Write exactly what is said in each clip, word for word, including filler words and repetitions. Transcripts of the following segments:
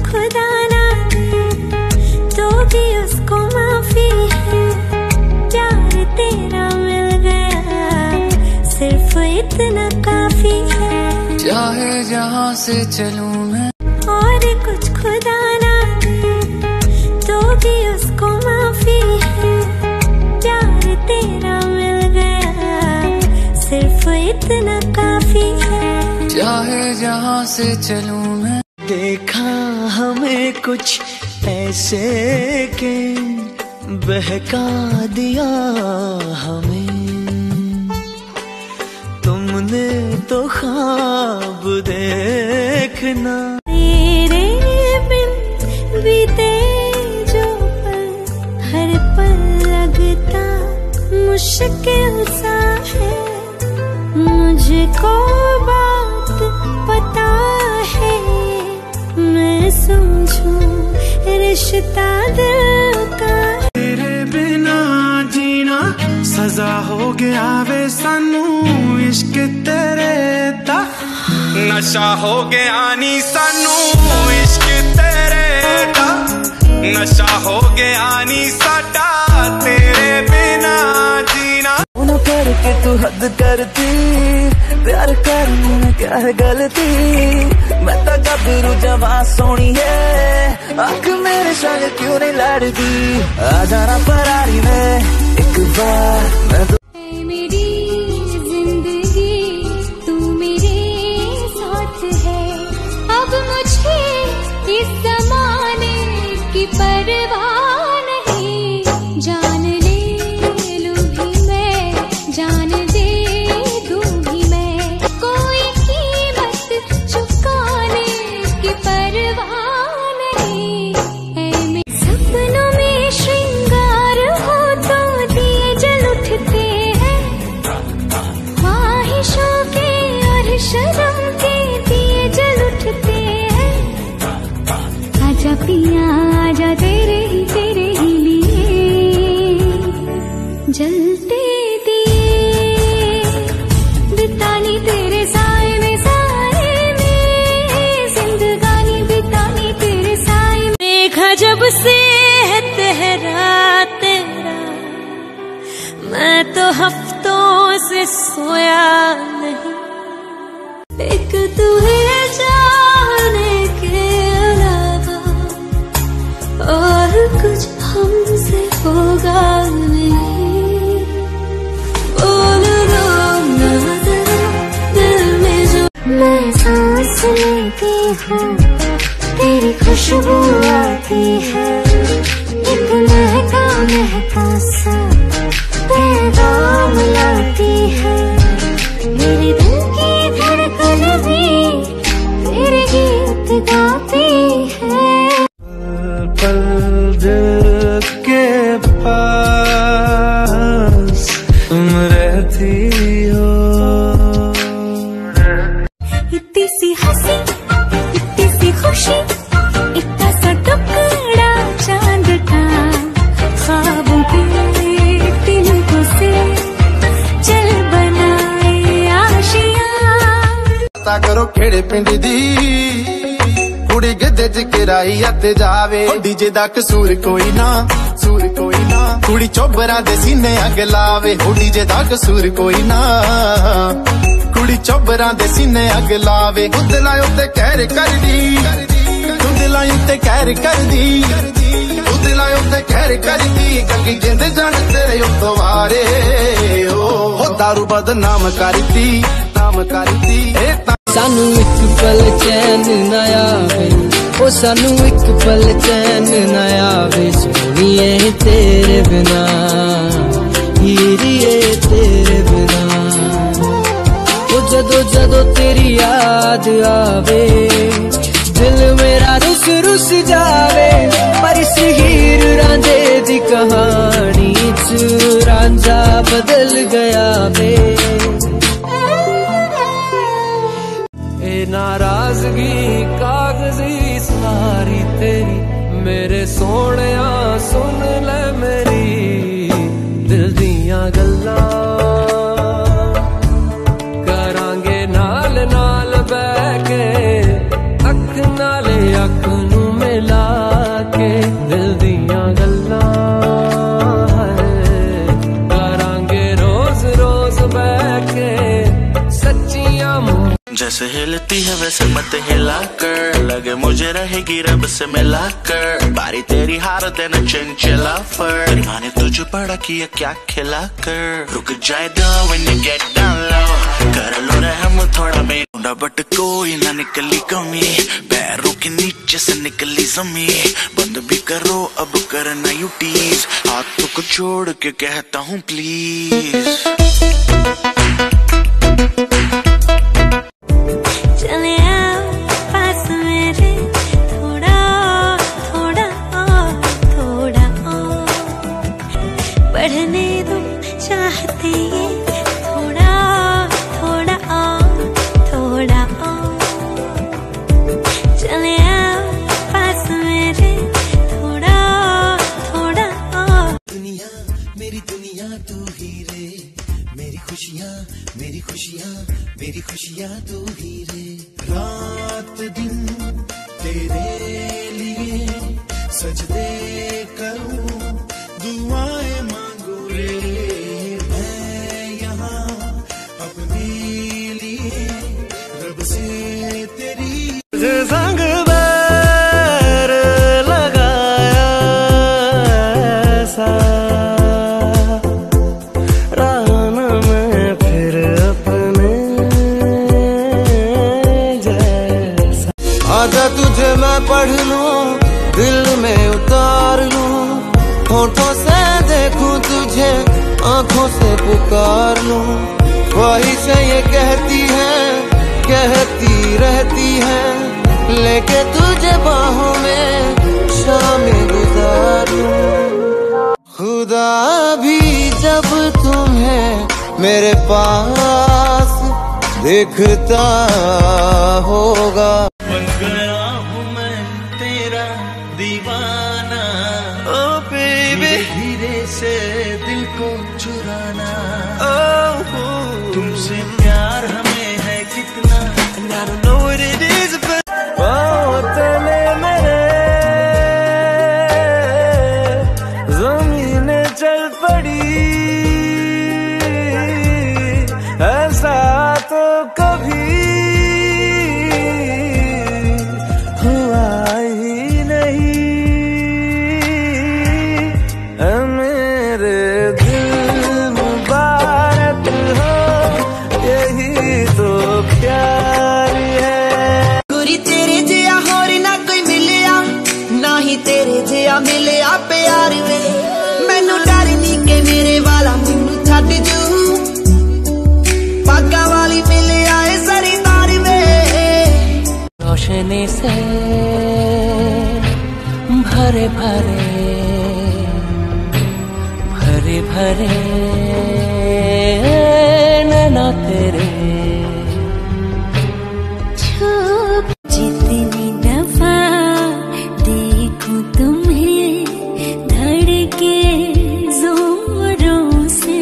खुदा ना दे तो भी उसको माफी है। प्यार तेरा मिल गया सिर्फ इतना काफी है। चाहे जहाँ से चलूं मैं और कुछ खुदा ना दे तो भी उसको माफी है। प्यार तेरा मिल गया सिर्फ इतना काफी है। चाहे जहाँ से चलूं मैं। देखा हमें कुछ ऐसे के बहका दिया हमें। तुमने तो ख्वाब देखना। तेरे बिन बीते जो पल हर पल लगता मुश्किल सा है। मुझको बात पता है मैं समझूं रिश्ता दिल का। तेरे बिना जीना सजा हो गया वे सानू। इश्क तेरे दा नशा हो गया नी सानू। इश्क तेरे दा नशा हो गया नी साडा। तेरे बिना जीना ना करके तू हद करती। प्यार करने में क्या है गलती। मैं तो गबरू जवा सोनी है। आँख मेरे संग क्यों नहीं लड़ती। आ जाना परारी में एक बार मैं तो। मेरी जिंदगी तू मेरे साथ है। अब मुझे इस जमाने की परवाह नहीं। जान ले लूं भी मैं जान दे दूं भी मैं। कोई कीमत चुकाने की परवाह नहीं। ऐ मेरे सपनों में श्रृंगार हो तो दिए जल उठते हैं। ख्वाहिशों के और शर्म के दिए जल उठते हैं। आजा पिया आजा तेरे ही तेरे ही लिए जलते दिए। बितानी तेरे साए में साए में जिंदगानी बितानी तेरे साए में। देखा जब से है तेरा तेरा मैं तो हफ्तों से सोया नहीं। एक तू है जाने के अलावा और कुछ हमसे होगा नहीं। बोल दो ना जरा दिल में जो मैं सांस लेती हूँ तेरी खुशबू आती है। एक महका महका सा पैगाम लाती है। मेरे दिल की धड़कन भी तेरे गीत गाती है। पल दिल के पास तुम रहती हो। इतनी सी हंसी इतनी सी खुशी इतना सा टुकड़ा चांद का। ख्वाबों के तिनकों से चल बनाए आशियां। पता करो खेड़े पिंड दी कुड़ी गिद्धे च किराई आते जावे। डीजे दा कसूर कोई ना सूर कोई ना। कुड़ी चोबरा दे सीने अग लावे। डीजे दा कसूर कोई ना कुड़ी चोबरा दे सीने अग लावे। उदला उत्ते कहर कर दी उदला उत्ते कहर कर दी उदला उत्ते कहर कर दी। कंगी जिंद जान तेरे उत्तो वारे ओ दारू बदनाम करती नाम करती। सानू एक पल चैन ना आवे ओ सानू एक पल चैन ना आवे। सोनिए तेरे बिना हीरिए तेरे बिना। ओ जदों जदों तेरी याद आवे दिल मेरा रुस रुस जावे। पर इस हीर रांझे दी कहानी च रांझा बदल गया वे। नाराजगी कागजी सारी तेरी मेरे सोनिया सुन ले मेरी दिल दियां गल्लां। करांगे नाल नाल बैके अख नाले अख नू। जैसे हिलती है वैसे मत हिला कर, लगे मुझे रहेगी रब से मिला कर। बारी तेरी हार देना चंचला फर, तेरी माँ ने तुझे बड़ा किया क्या खिला कर। रुक जाए दो when you get down low, कर लो रहम थोड़ा मैं ढूंढा बट कोई ना निकली कमी, पैरों के नीचे से निकली जमीन। बंद भी करो अब करना यू टीज, हाथों को छोड़ के कहता हूँ प्लीज। चले आओ पास मेरे, थोड़ा थोड़ा और थोड़ा और बढ़ने दो चाहते ये, थोड़ा थोड़ा और थोड़ा और। चले आओ पास मेरे, थोड़ा थोड़ा और। दुनिया मेरी दुनिया तू ही रे, मेरी खुशियाँ मेरी खुशियाँ मेरी खुशियाँ तू ही रे। रात दिन तेरे लिए सजदे करूं, दुआएं मांगू रे मैं यहाँ अपने लिए, रब से तेरी संग बैर लगाया ऐसा, राना मैं फिर अपने जैसा। आजा तुझे मैं पढ़ लूं, दिल में उतार लूं, होठों से देखूं तुझे, आंखों से पुकार लूं। ख्वाहिशें ये कहती हैं, कहती रहती हैं, लेके तुझे बाहों में शामें गुजारूं। खुदा भी जब तुम्हें मेरे पास देखता होगा। बन गया हूँ मैं तेरा दीवाना, ओ बेबी धीरे से दिल को चुराना। ओ तुमसे प्यार हमें है कितना, and I don't know what it is but ओ तने मेरे ज़मीनें चल पड़ी, ऐसा तो कभी हुआ ही नहीं। ऐ मेरे दिल मुबारक हो, यही तो प्यार है। गुरी तेरे जिया होर ना कोई मिलिया, ना ही तेरे जिया मिलिया प्यार वे। मैनू डर नी के मेरे वाला मैनू छड्ड जू, पागा वाली मिले आए सारी तार वे। रोशनी से भरे भरे भरे भरे नैना तेरे, जितनी दफा देखूं तुम्हें धड़के जोरों से,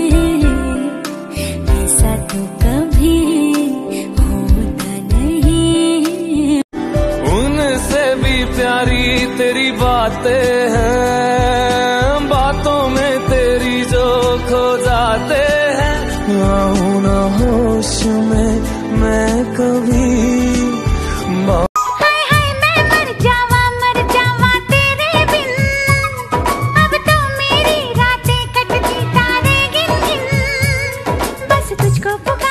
ऐसा तो कभी होता नहीं। उनसे भी प्यारी तेरी बातें हैं, बातों में तेरी जो खो जाते हैं। आऊं ना होश में मैं कभी, हाय हाय मैं मर जावा मर जावा तेरे बिन, अब तो मेरी रातें कटती तारे गिन गिन, बस तुझको पुकार